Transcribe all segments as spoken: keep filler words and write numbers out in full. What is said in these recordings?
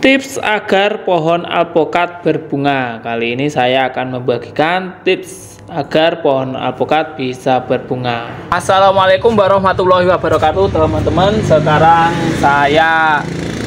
Tips agar pohon alpukat berbunga. Kali ini saya akan membagikan tips agar pohon alpukat bisa berbunga. Assalamualaikum warahmatullahi wabarakatuh teman-teman. Sekarang saya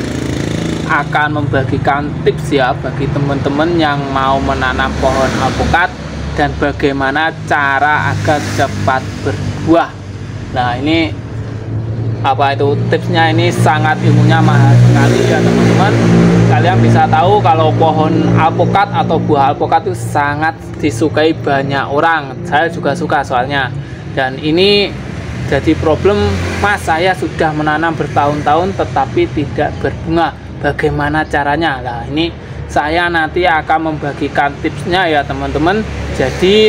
akan membagikan tips ya bagi teman-teman yang mau menanam pohon alpukat dan bagaimana cara agar cepat berbuah. Nah, ini apa itu tipsnya, ini sangat ilmunya mahal sekali ya teman-teman. Kalian bisa tahu kalau pohon alpukat atau buah alpukat itu sangat disukai banyak orang. Saya juga suka soalnya. Dan ini jadi problem, mas saya sudah menanam bertahun-tahun tetapi tidak berbunga. Bagaimana caranya? Nah, ini saya nanti akan membagikan tipsnya ya teman-teman. Jadi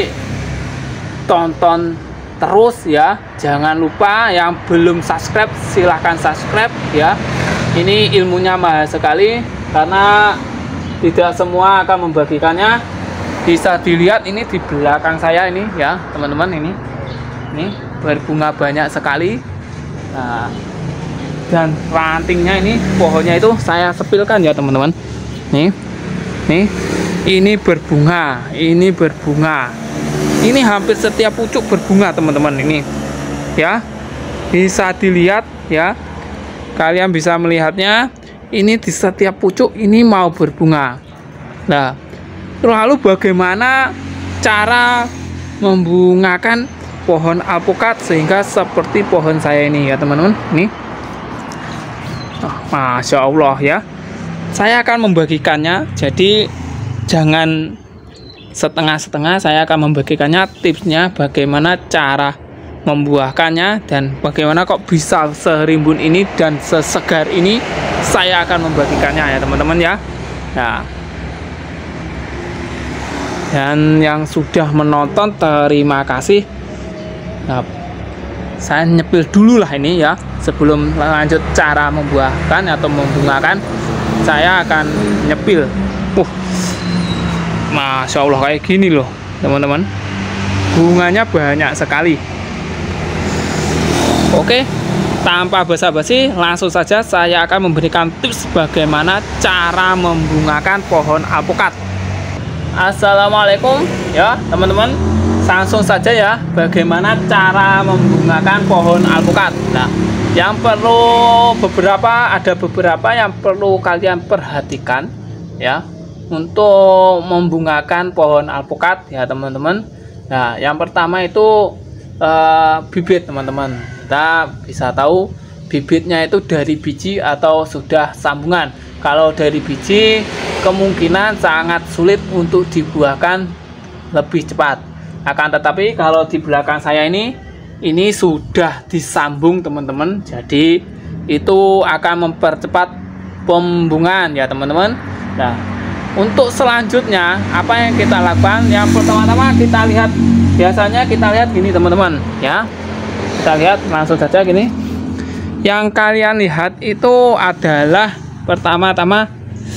tonton terus ya, jangan lupa yang belum subscribe silahkan subscribe ya. Ini ilmunya mahal sekali karena tidak semua akan membagikannya. Bisa dilihat ini di belakang saya ini ya teman-teman, ini ini berbunga banyak sekali. Nah, dan rantingnya ini pohonnya itu saya sepilkan ya teman-teman. Nih nih ini berbunga, ini berbunga. Ini hampir setiap pucuk berbunga teman-teman, ini ya bisa dilihat ya, kalian bisa melihatnya. Ini di setiap pucuk ini mau berbunga. Nah, lalu bagaimana cara membungakan pohon alpukat sehingga seperti pohon saya ini ya teman-teman. Ini oh, Masya Allah ya, saya akan membagikannya, jadi jangan setengah-setengah. Saya akan membagikannya tipsnya bagaimana cara membuahkannya dan bagaimana kok bisa serimbun ini dan sesegar ini. Saya akan membagikannya ya teman-teman ya. Nah, dan yang sudah menonton terima kasih. Nah, saya nyepil dulu lah ini ya sebelum lanjut cara membuahkan atau membungakan. Saya akan nyepil. Uh Masya Allah, kayak gini loh teman-teman, bunganya banyak sekali. Oke, tanpa basa-basi langsung saja saya akan memberikan tips bagaimana cara membungakan pohon alpukat. Assalamualaikum ya teman-teman, langsung saja ya bagaimana cara membungakan pohon alpukat. Nah, yang perlu beberapa ada beberapa yang perlu kalian perhatikan ya untuk membungakan pohon alpukat ya teman-teman. Nah, yang pertama itu uh, bibit teman-teman. Kita bisa tahu bibitnya itu dari biji atau sudah sambungan. Kalau dari biji kemungkinan sangat sulit untuk dibuahkan lebih cepat. Akan tetapi kalau di belakang saya ini ini sudah disambung teman-teman, jadi itu akan mempercepat pembungaan ya teman-teman. Nah, untuk selanjutnya apa yang kita lakukan? Yang pertama-tama kita lihat, biasanya kita lihat gini teman-teman ya. Kita lihat langsung saja gini. Yang kalian lihat itu adalah pertama-tama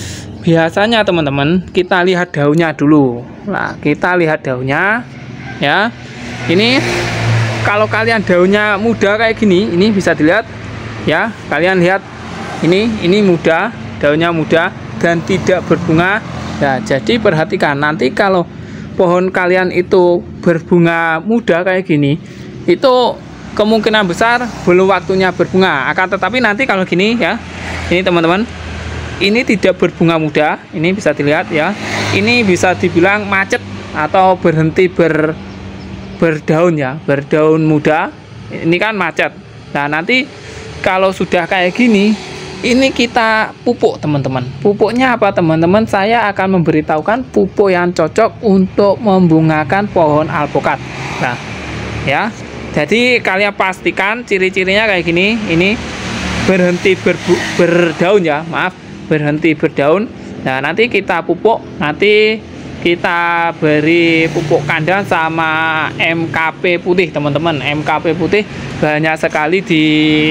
biasanya teman-teman kita lihat daunnya dulu. Nah, kita lihat daunnya ya. Ini kalau kalian daunnya muda kayak gini, ini bisa dilihat ya. Kalian lihat ini, ini muda, daunnya muda dan tidak berbunga. Nah, jadi perhatikan nanti kalau pohon kalian itu berbunga muda kayak gini, itu kemungkinan besar belum waktunya berbunga. Akan tetapi nanti kalau gini ya, ini teman-teman, ini tidak berbunga muda, ini bisa dilihat ya, ini bisa dibilang macet atau berhenti ber berdaun ya, berdaun muda, ini kan macet. Nah, nanti kalau sudah kayak gini, ini kita pupuk teman-teman. Pupuknya apa teman-teman? Saya akan memberitahukan pupuk yang cocok untuk membungakan pohon alpukat. Nah ya, jadi kalian pastikan ciri-cirinya kayak gini. Ini berhenti berbu berdaun ya, maaf, berhenti berdaun. Nah, nanti kita pupuk, nanti kita beri pupuk kandang sama M K P putih teman-teman. M K P putih banyak sekali di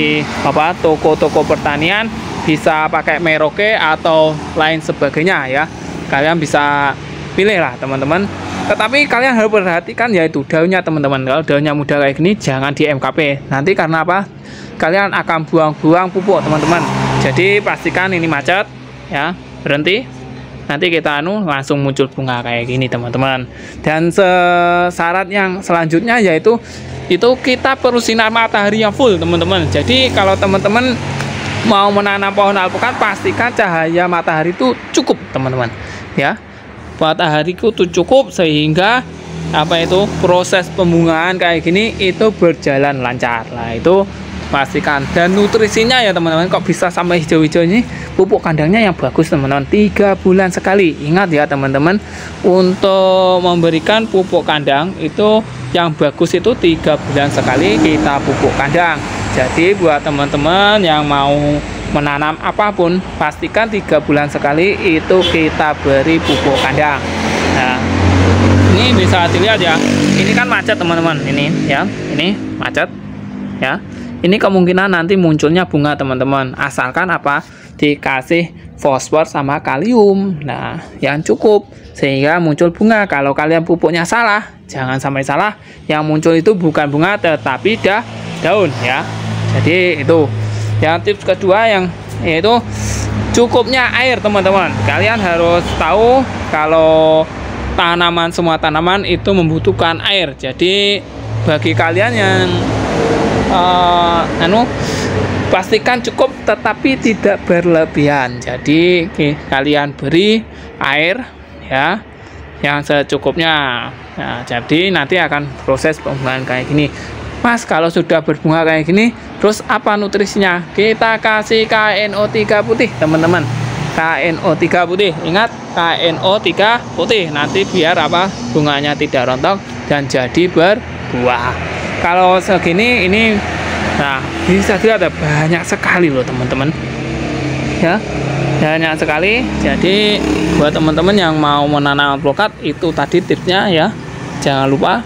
apa toko-toko pertanian, bisa pakai Merauke atau lain sebagainya ya. Kalian bisa pilih lah teman-teman. Tetapi kalian harus perhatikan yaitu daunnya teman-teman. Kalau daunnya muda kayak gini jangan di M K P. Nanti karena apa? Kalian akan buang-buang pupuk teman-teman. Jadi pastikan ini macet ya. berhenti, nanti kita anu langsung muncul bunga kayak gini teman-teman. Dan syarat yang selanjutnya yaitu itu kita perlu sinar matahari yang full teman-teman. Jadi kalau teman-teman mau menanam pohon alpukat, pastikan cahaya matahari itu cukup teman-teman ya. Matahari itu cukup sehingga apa itu proses pembungaan kayak gini itu berjalan lancar. Nah itu pastikan. Dan nutrisinya ya teman-teman, kok bisa sampai hijau-hijau ini, pupuk kandangnya yang bagus teman-teman, tiga bulan sekali. Ingat ya teman-teman, untuk memberikan pupuk kandang itu yang bagus itu tiga bulan sekali kita pupuk kandang. Jadi buat teman-teman yang mau menanam apapun, pastikan tiga bulan sekali itu kita beri pupuk kandang. Nah ini bisa dilihat ya, ini kan macet teman-teman, ini ya, ini macet ya. Ini kemungkinan nanti munculnya bunga teman-teman, asalkan apa, dikasih fosfor sama kalium nah yang cukup sehingga muncul bunga. Kalau kalian pupuknya salah, jangan sampai salah, yang muncul itu bukan bunga tetapi dah daun ya. Jadi itu yang tips kedua, yang yaitu cukupnya air teman-teman. Kalian harus tahu kalau tanaman, semua tanaman itu membutuhkan air. Jadi bagi kalian yang uh, anu pastikan cukup tetapi tidak berlebihan. Jadi okay, kalian beri air ya yang secukupnya. Nah, jadi nanti akan proses pembungaan kayak gini. Mas, kalau sudah berbunga kayak gini, terus apa nutrisinya? Kita kasih K N O tiga putih teman-teman. K N O tiga putih, ingat K N O tiga putih, nanti biar apa, bunganya tidak rontok dan jadi berbuah. Kalau segini ini, nah bisa dilihat ada banyak sekali loh teman-teman ya, banyak sekali. Jadi buat teman-teman yang mau menanam alpukat, itu tadi tipsnya ya, jangan lupa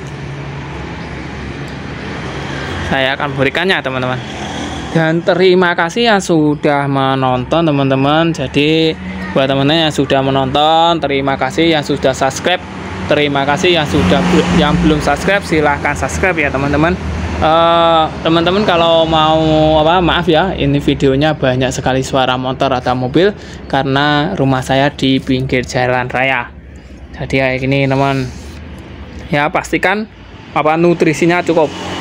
saya akan berikannya teman-teman. Dan terima kasih yang sudah menonton teman-teman. Jadi buat teman-teman yang sudah menonton, terima kasih. Yang sudah subscribe, terima kasih. Yang sudah yang belum subscribe, silahkan subscribe ya teman-teman. Uh, teman-teman kalau mau apa, maaf ya, ini videonya banyak sekali suara motor atau mobil karena rumah saya di pinggir jalan raya. Jadi kayak gini teman ya, pastikan apa nutrisinya cukup.